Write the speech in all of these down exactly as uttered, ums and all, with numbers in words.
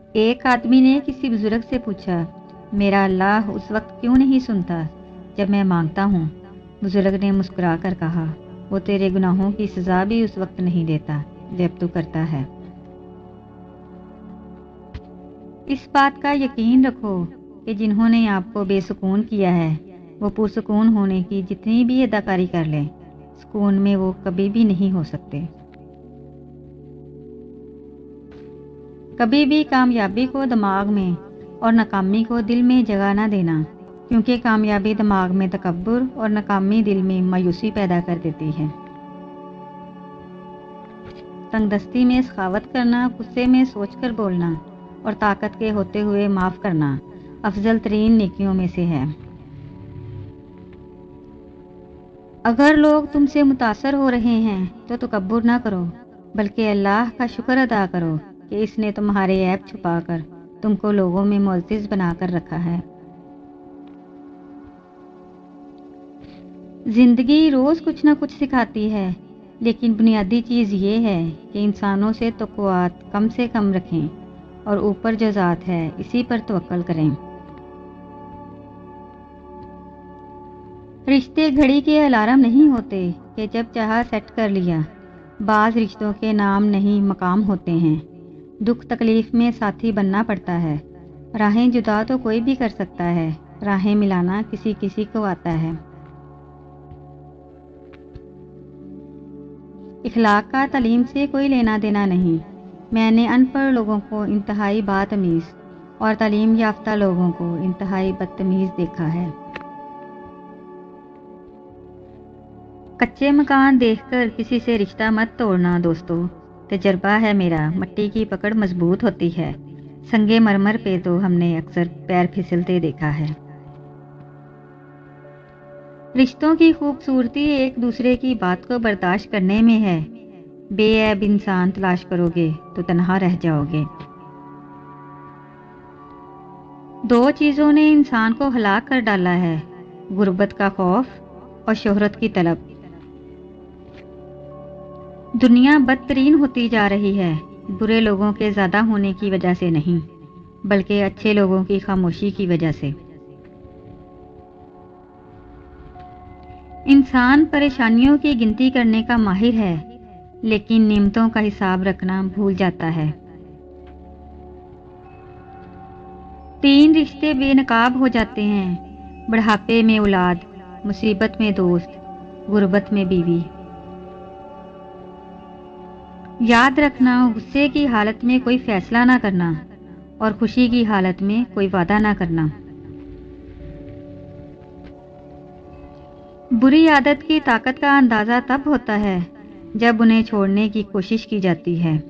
ایک آدمی نے کسی بزرگ سے پوچھا، میرا اللہ اس وقت کیوں نہیں سنتا جب میں مانگتا ہوں؟ بزرگ نے مسکرا کر کہا، وہ تیرے گناہوں کی سزا بھی اس وقت نہیں دیتا جب تو کرتا ہے۔ اس بات کا یقین رکھو کہ جنہوں نے آپ کو بے سکون کیا ہے وہ پرسکون ہونے کی جتنی بھی اداکاری کر لیں، سکون میں وہ کبھی بھی نہیں ہو سکتے۔ کبھی بھی کامیابی کو دماغ میں اور ناکامی کو دل میں جگہ نہ دینا، کیونکہ کامیابی دماغ میں تکبر اور ناکامی دل میں مایوسی پیدا کر دیتی ہے۔ تنگ دستی میں سخاوت کرنا، غصے میں سوچ کر بولنا اور طاقت کے ہوتے ہوئے معاف کرنا افضل ترین نیکیوں میں سے ہے۔ اگر لوگ تم سے متاثر ہو رہے ہیں تو تکبر نہ کرو، بلکہ اللہ کا شکر ادا کرو کہ اس نے تمہارے عیب چھپا کر تم کو لوگوں میں معزز بنا کر رکھا ہے۔ زندگی روز کچھ نہ کچھ سکھاتی ہے، لیکن بنیادی چیز یہ ہے کہ انسانوں سے توقعات کم سے کم رکھیں اور اوپر جو ذات ہے اسی پر توکل کریں۔ رشتے گھڑی کے الارم نہیں ہوتے کہ جب چاہا سیٹ کر لیا۔ بعض رشتوں کے نام نہیں مقام ہوتے ہیں۔ دکھ تکلیف میں ساتھی بننا پڑتا ہے۔ راہیں جدا تو کوئی بھی کر سکتا ہے، راہیں ملانا کسی کسی کو آتا ہے۔ اخلاق کا تعلیم سے کوئی لینا دینا نہیں۔ میں نے ان پڑھ لوگوں کو انتہائی بدتمیز اور تعلیم یافتہ لوگوں کو انتہائی بدتمیز دیکھا ہے۔ کچے مکان دیکھ کر کسی سے رشتہ مت توڑنا دوستو، تجربہ ہے میرا، مٹی کی پکڑ مضبوط ہوتی ہے، سنگے مرمر پہ تو ہم نے اکثر پیر پھسلتے دیکھا ہے۔ رشتوں کی خوبصورتی ایک دوسرے کی بات کو برداشت کرنے میں ہے۔ بے عیب انسان تلاش کرو گے تو تنہا رہ جاؤ گے۔ دو چیزوں نے انسان کو ہلاک کر ڈالا ہے، غربت کا خوف اور شہرت کی طلب۔ دنیا بدترین ہوتی جا رہی ہے، برے لوگوں کے زیادہ ہونے کی وجہ سے نہیں، بلکہ اچھے لوگوں کی خاموشی کی وجہ سے۔ انسان پریشانیوں کی گنتی کرنے کا ماہر ہے، لیکن نعمتوں کا حساب رکھنا بھول جاتا ہے۔ تین رشتے بے نقاب ہو جاتے ہیں، بڑھاپے میں اولاد، مصیبت میں دوست، غربت میں بیوی۔ یاد رکھنا، غصے کی حالت میں کوئی فیصلہ نہ کرنا اور خوشی کی حالت میں کوئی وعدہ نہ کرنا۔ بری عادت کی طاقت کا اندازہ تب ہوتا ہے جب انہیں چھوڑنے کی کوشش کی جاتی ہے۔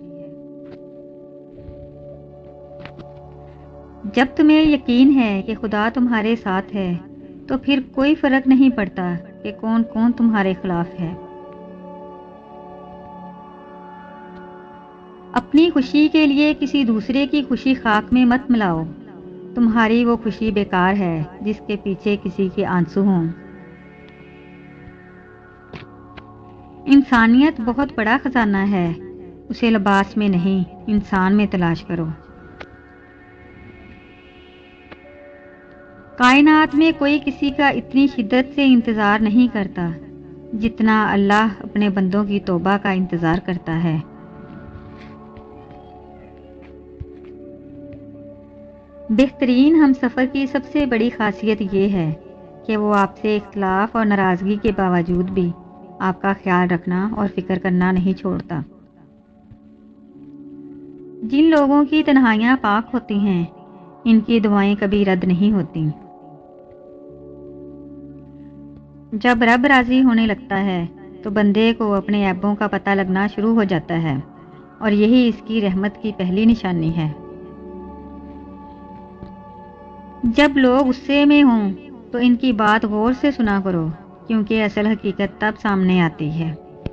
جب تمہیں یقین ہے کہ خدا تمہارے ساتھ ہے تو پھر کوئی فرق نہیں پڑتا کہ کون کون تمہارے خلاف ہے۔ اپنی خوشی کے لیے کسی دوسرے کی خوشی خاک میں مت ملاؤ، تمہاری وہ خوشی بیکار ہے جس کے پیچھے کسی کے آنسو ہوں۔ انسانیت بہت بڑا خزانہ ہے، اسے لباس میں نہیں انسان میں تلاش کرو۔ کائنات میں کوئی کسی کا اتنی شدت سے انتظار نہیں کرتا جتنا اللہ اپنے بندوں کی توبہ کا انتظار کرتا ہے۔ بہترین ہم سفر کی سب سے بڑی خاصیت یہ ہے کہ وہ آپ سے اختلاف اور ناراضگی کے باوجود بھی آپ کا خیال رکھنا اور فکر کرنا نہیں چھوڑتا۔ جن لوگوں کی تنہائیاں پاک ہوتی ہیں، ان کی دعائیں کبھی رد نہیں ہوتی۔ جب رب راضی ہونے لگتا ہے تو بندے کو اپنے عیبوں کا پتہ لگنا شروع ہو جاتا ہے، اور یہی اس کی رحمت کی پہلی نشانی ہے۔ جب لوگ غصے میں ہوں تو ان کی بات غور سے سنا کرو، کیونکہ اصل حقیقت تب سامنے آتی ہے۔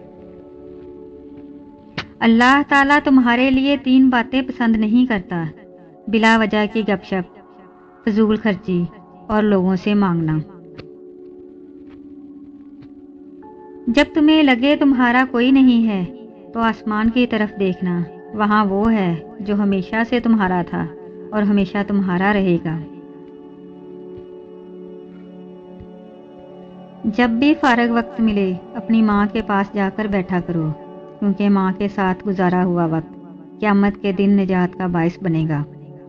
اللہ تعالیٰ تمہارے لیے تین باتیں پسند نہیں کرتا: بلا وجہ کی گپ شپ، فضول خرچی اور لوگوں سے مانگنا۔ جب تمہیں لگے تمہارا کوئی نہیں ہے تو آسمان کی طرف دیکھنا وہاں وہ ہے جو ہمیشہ سے تمہارا تھا اور ہمیشہ تمہارا رہے گا۔ جب بھی فارغ وقت ملے اپنی ماں کے پاس جا کر بیٹھا کرو، کیونکہ ماں کے ساتھ گزارا ہوا وقت قیامت کے دن نجات کا باعث بنے گا۔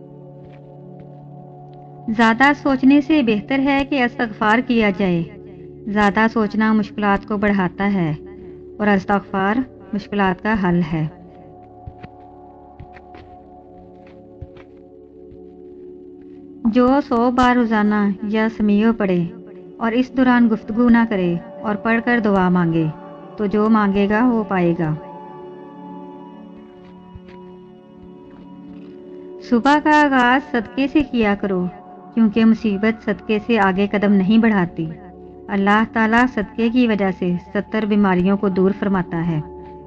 زیادہ سوچنے سے بہتر ہے کہ استغفار کیا جائے۔ زیادہ سوچنا مشکلات کو بڑھاتا ہے اور استغفار مشکلات کا حل ہے۔ جو سو بار روزانہ یا سمیع پڑھے اور اس دوران گفتگو نہ کرے اور پڑھ کر دعا مانگے تو جو مانگے گا وہ پائے گا۔ صبح کا آغاز صدقے سے کیا کرو، کیونکہ مصیبت صدقے سے آگے قدم نہیں بڑھاتی۔ اللہ تعالیٰ صدقے کی وجہ سے ستر بیماریوں کو دور فرماتا ہے۔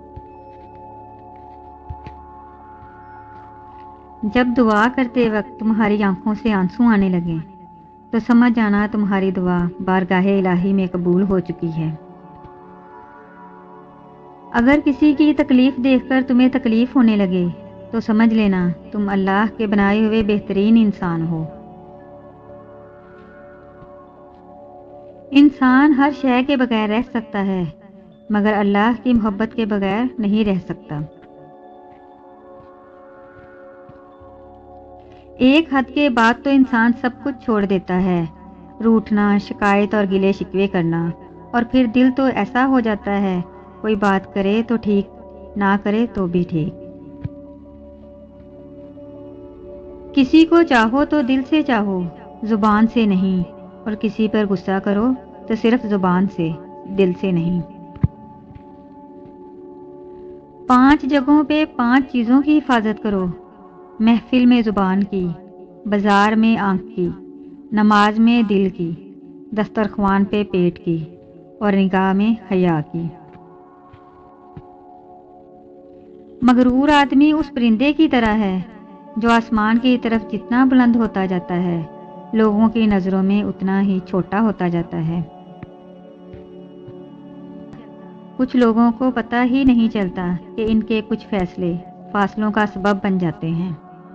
جب دعا کرتے وقت تمہاری آنکھوں سے آنسو آنے لگیں تو سمجھ جانا تمہاری دعا بارگاہ الہی میں قبول ہو چکی ہے۔ اگر کسی کی تکلیف دیکھ کر تمہیں تکلیف ہونے لگے تو سمجھ لینا تم اللہ کے بنائے ہوئے بہترین انسان ہو۔ انسان ہر شے کے بغیر رہ سکتا ہے، مگر اللہ کی محبت کے بغیر نہیں رہ سکتا۔ ایک حد کے بعد تو انسان سب کچھ چھوڑ دیتا ہے، روٹھنا، شکایت اور گلے شکوے کرنا، اور پھر دل تو ایسا ہو جاتا ہے کوئی بات کرے تو ٹھیک، نہ کرے تو بھی ٹھیک۔ کسی کو چاہو تو دل سے چاہو، زبان سے نہیں، اور کسی پر غصہ کرو تو صرف زبان سے، دل سے نہیں۔ پانچ جگہوں پہ پانچ چیزوں کی حفاظت کرو: محفل میں زبان کی، بازار میں آنکھ کی، نماز میں دل کی، دسترخوان پہ پیٹ کی، اور نگاہ میں حیا کی۔ مغرور آدمی اس پرندے کی طرح ہے جو آسمان کی طرف جتنا بلند ہوتا جاتا ہے لوگوں کی نظروں میں اتنا ہی چھوٹا ہوتا جاتا ہے۔ کچھ لوگوں کو پتہ ہی نہیں چلتا کہ ان کے کچھ فیصلے فاصلوں کا سبب بن جاتے ہیں۔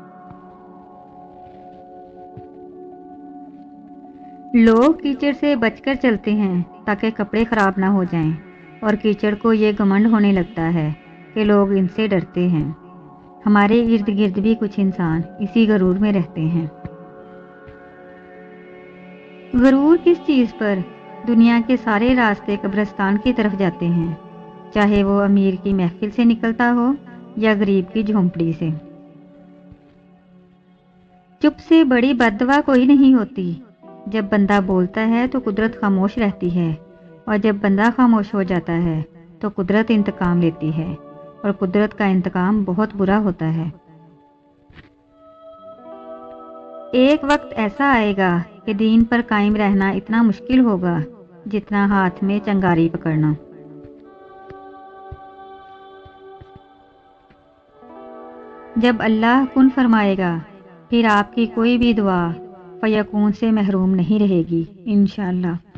لوگ کیچڑ سے بچ کر چلتے ہیں تاکہ کپڑے خراب نہ ہو جائیں، اور کیچڑ کو یہ گھمنڈ ہونے لگتا ہے کہ لوگ ان سے ڈرتے ہیں۔ ہمارے ارد گرد بھی کچھ انسان اسی غرور میں رہتے ہیں۔ غرور کس چیز پر؟ دنیا کے سارے راستے قبرستان کی طرف جاتے ہیں، چاہے وہ امیر کی محفل سے نکلتا ہو یا غریب کی جھونپڑی سے۔ چپ سے بڑی بد دعا کوئی نہیں ہوتی۔ جب بندہ بولتا ہے تو قدرت خاموش رہتی ہے، اور جب بندہ خاموش ہو جاتا ہے تو قدرت انتقام لیتی ہے، اور قدرت کا انتقام بہت برا ہوتا ہے۔ ایک وقت ایسا آئے گا کہ دین پر قائم رہنا اتنا مشکل ہوگا جتنا ہاتھ میں چنگاری پکڑنا۔ جب اللہ کن فرمائے گا پھر آپ کی کوئی بھی دعا فیکون سے محروم نہیں رہے گی، انشاءاللہ۔